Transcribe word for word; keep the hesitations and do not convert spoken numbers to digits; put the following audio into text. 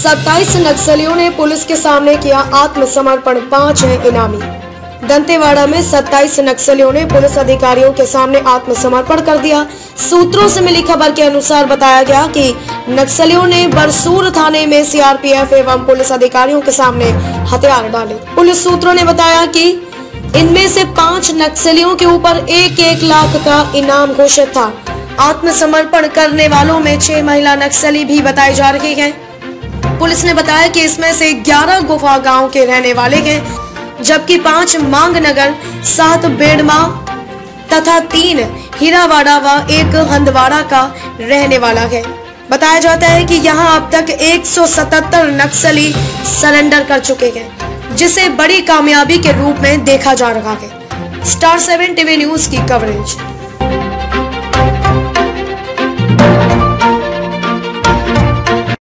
सत्ताईस नक्सलियों ने पुलिस के सामने किया आत्मसमर्पण, पांच है इनामी। दंतेवाड़ा में सत्ताईस नक्सलियों ने पुलिस अधिकारियों के सामने आत्मसमर्पण कर दिया। सूत्रों से मिली खबर के अनुसार बताया गया कि नक्सलियों ने बरसूर थाने में सीआरपीएफ एवं पुलिस अधिकारियों के सामने हथियार डाले। पुलिस सूत्रों ने बताया कि इनमें से पांच नक्सलियों के ऊपर एक एक लाख का इनाम घोषित था। आत्मसमर्पण करने वालों में छह महिला नक्सली भी बताए जा रहे हैं। पुलिस ने बताया कि इसमें से ग्यारह गुफा गांव के रहने वाले हैं, जबकि पांच मांगनगर, सात बेड़मा तथा तीन हीरावाड़ा व एक हंदवाड़ा का रहने वाला है। बताया जाता है कि यहां अब तक एक सौ सतहत्तर नक्सली सरेंडर कर चुके हैं, जिसे बड़ी कामयाबी के रूप में देखा जा रहा है। स्टार सेवन टीवी न्यूज की कवरेज।